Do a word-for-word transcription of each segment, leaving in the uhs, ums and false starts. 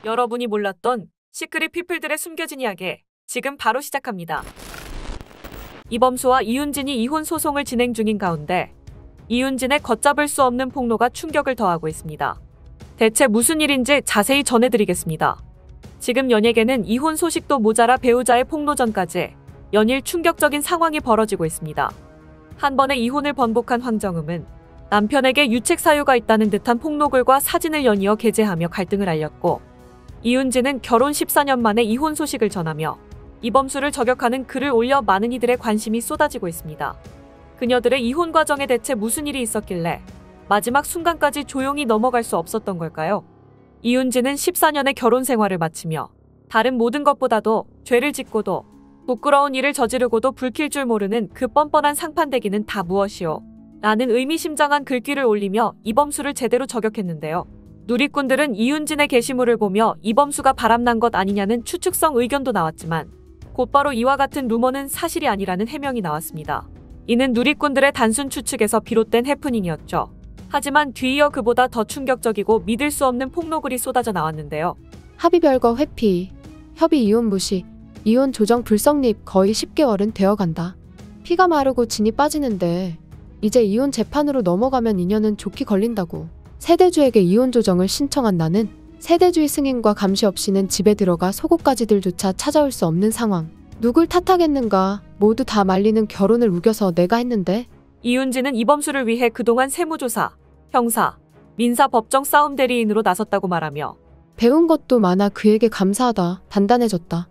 여러분이 몰랐던 시크릿 피플들의 숨겨진 이야기 지금 바로 시작합니다. 이범수와 이윤진이 이혼 소송을 진행 중인 가운데 이윤진의 걷잡을 수 없는 폭로가 충격을 더하고 있습니다. 대체 무슨 일인지 자세히 전해드리겠습니다. 지금 연예계는 이혼 소식도 모자라 배우자의 폭로 전까지 연일 충격적인 상황이 벌어지고 있습니다. 한 번에 이혼을 번복한 황정음은 남편에게 유책 사유가 있다는 듯한 폭로글과 사진을 연이어 게재하며 갈등을 알렸고, 이윤진은 결혼 십사 년 만에 이혼 소식을 전하며 이범수를 저격하는 글을 올려 많은 이들의 관심이 쏟아지고 있습니다. 그녀들의 이혼 과정에 대체 무슨 일이 있었길래 마지막 순간까지 조용히 넘어갈 수 없었던 걸까요? 이윤진은 십사 년의 결혼 생활을 마치며 다른 모든 것보다도 죄를 짓고도 부끄러운 일을 저지르고도 불킬 줄 모르는 그 뻔뻔한 상판대기는 다 무엇이오? 라는 의미심장한 글귀를 올리며 이범수를 제대로 저격했는데요. 누리꾼들은 이윤진의 게시물을 보며 이범수가 바람난 것 아니냐는 추측성 의견도 나왔지만 곧바로 이와 같은 루머는 사실이 아니라는 해명이 나왔습니다. 이는 누리꾼들의 단순 추측에서 비롯된 해프닝이었죠. 하지만 뒤이어 그보다 더 충격적이고 믿을 수 없는 폭로글이 쏟아져 나왔는데요. 합의 별거 회피, 협의 이혼 무시, 이혼 조정 불성립 거의 십 개월은 되어간다. 피가 마르고 진이 빠지는데 이제 이혼 재판으로 넘어가면 인연은 좋게 걸린다고. 세대주에게 이혼 조정을 신청한 나는 세대주의 승인과 감시 없이는 집에 들어가 속옷가지들조차 찾아올 수 없는 상황. 누굴 탓하겠는가. 모두 다 말리는 결혼을 우겨서 내가 했는데. 이윤진은 이범수를 위해 그동안 세무조사, 형사, 민사 법정 싸움 대리인으로 나섰다고 말하며 배운 것도 많아 그에게 감사하다. 단단해졌다.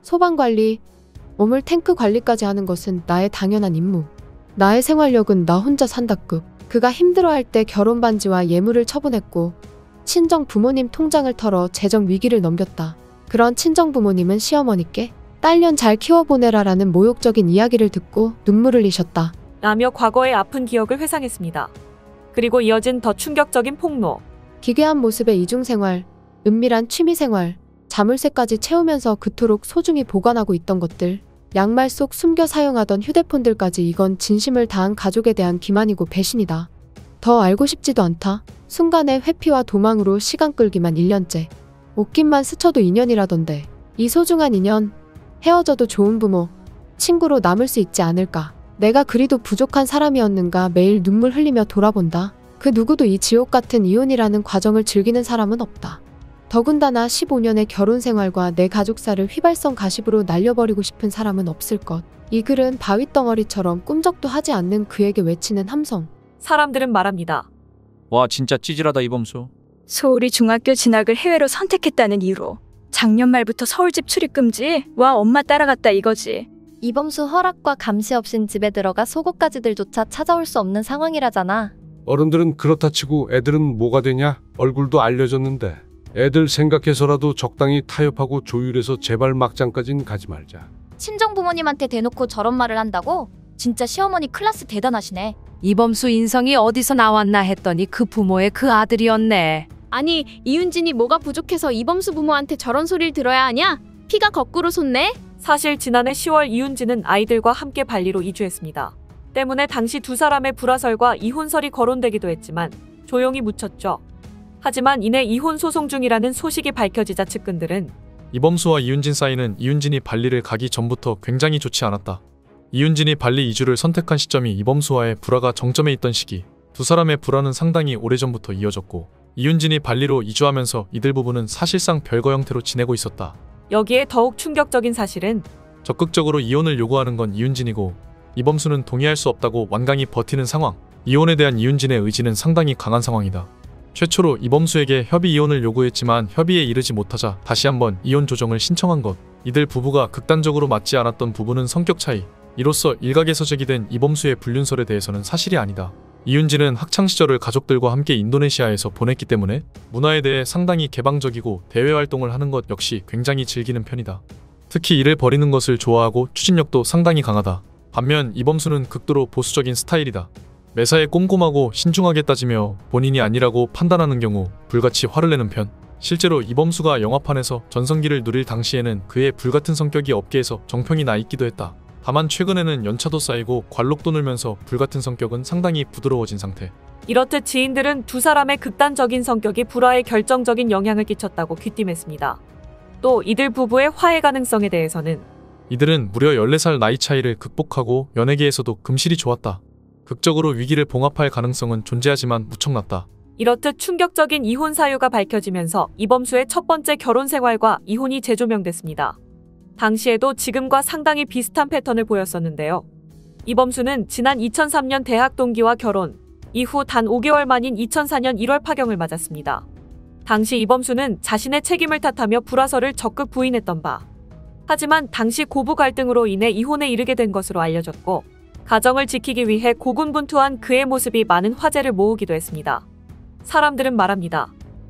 소방관리, 오물 탱크 관리까지 하는 것은 나의 당연한 임무. 나의 생활력은 나 혼자 산다급. 그가 힘들어할 때 결혼 반지와 예물을 처분했고 친정 부모님 통장을 털어 재정 위기를 넘겼다. 그런 친정 부모님은 시어머니께 딸년 잘 키워보내라라는 모욕적인 이야기를 듣고 눈물을 흘리셨다. 라며 과거의 아픈 기억을 회상했습니다. 그리고 이어진 더 충격적인 폭로. 기괴한 모습의 이중생활, 은밀한 취미생활, 자물쇠까지 채우면서 그토록 소중히 보관하고 있던 것들, 양말 속 숨겨 사용하던 휴대폰들까지. 이건 진심을 다한 가족에 대한 기만이고 배신이다. 더 알고 싶지도 않다. 순간의 회피와 도망으로 시간 끌기만 일 년째. 옷깃만 스쳐도 인연이라던데. 이 소중한 인연, 헤어져도 좋은 부모, 친구로 남을 수 있지 않을까. 내가 그리도 부족한 사람이었는가. 매일 눈물 흘리며 돌아본다. 그 누구도 이 지옥 같은 이혼이라는 과정을 즐기는 사람은 없다. 더군다나 십오 년의 결혼 생활과 내 가족사를 휘발성 가십으로 날려버리고 싶은 사람은 없을 것. 이 글은 바위덩어리처럼 꿈쩍도 하지 않는 그에게 외치는 함성. 사람들은 말합니다. 와, 진짜 찌질하다 이범수. 소울이 중학교 진학을 해외로 선택했다는 이유로 작년 말부터 서울집 출입 금지. 와, 엄마 따라갔다 이거지. 이범수 허락과 감시 없인 집에 들어가 속옷가지들조차 찾아올 수 없는 상황이라잖아. 어른들은 그렇다 치고 애들은 뭐가 되냐? 얼굴도 알려졌는데. 애들 생각해서라도 적당히 타협하고 조율해서 제발 막장까진 가지 말자. 친정 부모님한테 대놓고 저런 말을 한다고? 진짜 시어머니 클래스 대단하시네. 이범수 인성이 어디서 나왔나 했더니 그 부모의 그 아들이었네. 아니, 이윤진이 뭐가 부족해서 이범수 부모한테 저런 소리를 들어야 하냐? 피가 거꾸로 솟네? 사실 지난해 시월 이윤진은 아이들과 함께 발리로 이주했습니다. 때문에 당시 두 사람의 불화설과 이혼설이 거론되기도 했지만 조용히 묻혔죠. 하지만 이내 이혼 소송 중이라는 소식이 밝혀지자 측근들은 이범수와 이윤진 사이는 이윤진이 발리를 가기 전부터 굉장히 좋지 않았다. 이윤진이 발리 이주를 선택한 시점이 이범수와의 불화가 정점에 있던 시기. 두 사람의 불화는 상당히 오래전부터 이어졌고 이윤진이 발리로 이주하면서 이들 부부는 사실상 별거 형태로 지내고 있었다. 여기에 더욱 충격적인 사실은 적극적으로 이혼을 요구하는 건 이윤진이고 이범수는 동의할 수 없다고 완강히 버티는 상황. 이혼에 대한 이윤진의 의지는 상당히 강한 상황이다. 최초로 이범수에게 협의 이혼을 요구했지만 협의에 이르지 못하자 다시 한번 이혼 조정을 신청한 것. 이들 부부가 극단적으로 맞지 않았던 부분은 성격 차이. 이로써 일각에서 제기된 이범수의 불륜설에 대해서는 사실이 아니다. 이윤진은 학창시절을 가족들과 함께 인도네시아에서 보냈기 때문에 문화에 대해 상당히 개방적이고 대외활동을 하는 것 역시 굉장히 즐기는 편이다. 특히 일을 벌이는 것을 좋아하고 추진력도 상당히 강하다. 반면 이범수는 극도로 보수적인 스타일이다. 매사에 꼼꼼하고 신중하게 따지며 본인이 아니라고 판단하는 경우 불같이 화를 내는 편. 실제로 이범수가 영화판에서 전성기를 누릴 당시에는 그의 불같은 성격이 업계에서 정평이 나 있기도 했다. 다만 최근에는 연차도 쌓이고 관록도 늘면서 불같은 성격은 상당히 부드러워진 상태. 이렇듯 지인들은 두 사람의 극단적인 성격이 불화에 결정적인 영향을 끼쳤다고 귀띔했습니다. 또 이들 부부의 화해 가능성에 대해서는 이들은 무려 열네 살 나이 차이를 극복하고 연예계에서도 금실이 좋았다. 극적으로 위기를 봉합할 가능성은 존재하지만 무척 낮다. 이렇듯 충격적인 이혼 사유가 밝혀지면서 이범수의 첫 번째 결혼 생활과 이혼이 재조명됐습니다. 당시에도 지금과 상당히 비슷한 패턴을 보였었는데요. 이범수는 지난 이천삼 년 대학 동기와 결혼, 이후 단 오 개월 만인 이천사 년 일월 파경을 맞았습니다. 당시 이범수는 자신의 책임을 탓하며 불화설을 적극 부인했던 바. 하지만 당시 고부 갈등으로 인해 이혼에 이르게 된 것으로 알려졌고, 가정을 지키기 위해 고군분투한 그의 모습이 많은 화제를 모으기도 했습니다. 사람들은 말합니다.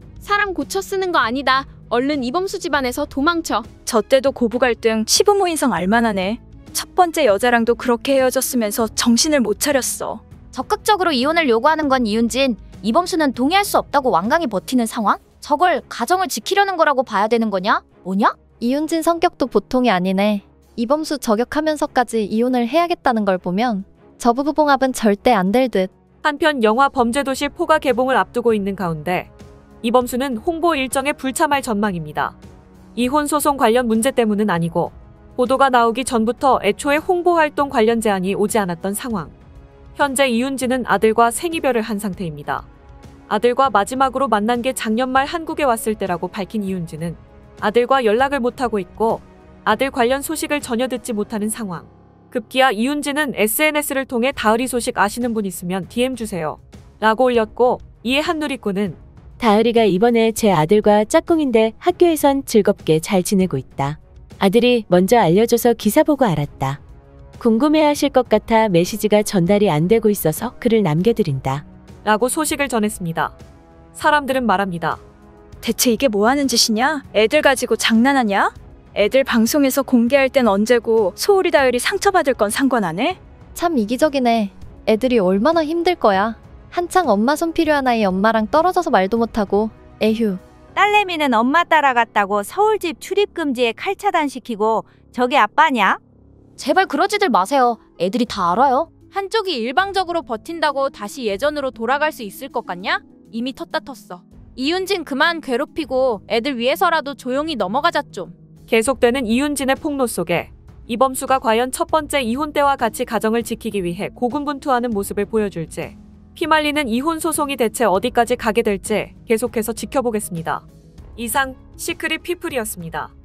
사람 고쳐 쓰는 거 아니다. 얼른 이범수 집안에서 도망쳐. 저 때도 고부 갈등, 시부모 인성 알만하네. 첫 번째 여자랑도 그렇게 헤어졌으면서 정신을 못 차렸어. 적극적으로 이혼을 요구하는 건 이윤진, 이범수는 동의할 수 없다고 완강히 버티는 상황? 저걸 가정을 지키려는 거라고 봐야 되는 거냐? 뭐냐? 이윤진 성격도 보통이 아니네. 이범수 저격하면서까지 이혼을 해야겠다는 걸 보면 저 부부 봉합은 절대 안 될 듯. 한편 영화 범죄도시 포가 개봉을 앞두고 있는 가운데 이범수는 홍보 일정에 불참할 전망입니다. 이혼 소송 관련 문제 때문은 아니고 보도가 나오기 전부터 애초에 홍보 활동 관련 제안이 오지 않았던 상황. 현재 이윤진은 아들과 생이별을 한 상태입니다. 아들과 마지막으로 만난 게 작년 말 한국에 왔을 때라고 밝힌 이윤진은 아들과 연락을 못하고 있고 아들 관련 소식을 전혀 듣지 못하는 상황. 급기야 이윤진은 에스엔에스를 통해 다을이 소식 아시는 분 있으면 디엠 주세요 라고 올렸고, 이에 한 누리꾼은 다을이가 이번에 제 아들과 짝꿍인데 학교에선 즐겁게 잘 지내고 있다. 아들이 먼저 알려줘서 기사 보고 알았다. 궁금해하실 것 같아 메시지가 전달이 안 되고 있어서 글을 남겨드린다. 라고 소식을 전했습니다. 사람들은 말합니다. 대체 이게 뭐 하는 짓이냐? 애들 가지고 장난하냐? 애들 방송에서 공개할 땐 언제고 소울이 다을이 상처받을 건 상관 안 해? 참 이기적이네. 애들이 얼마나 힘들 거야. 한창 엄마 손 필요한 아이 엄마랑 떨어져서 말도 못하고. 에휴. 딸내미는 엄마 따라갔다고 서울집 출입금지에 칼 차단시키고 저게 아빠냐? 제발 그러지들 마세요. 애들이 다 알아요. 한쪽이 일방적으로 버틴다고 다시 예전으로 돌아갈 수 있을 것 같냐? 이미 텄다 텄어. 이윤진 그만 괴롭히고 애들 위해서라도 조용히 넘어가자 좀. 계속되는 이윤진의 폭로 속에 이범수가 과연 첫 번째 이혼 때와 같이 가정을 지키기 위해 고군분투하는 모습을 보여줄지, 피말리는 이혼 소송이 대체 어디까지 가게 될지 계속해서 지켜보겠습니다. 이상 시크릿 피플이었습니다.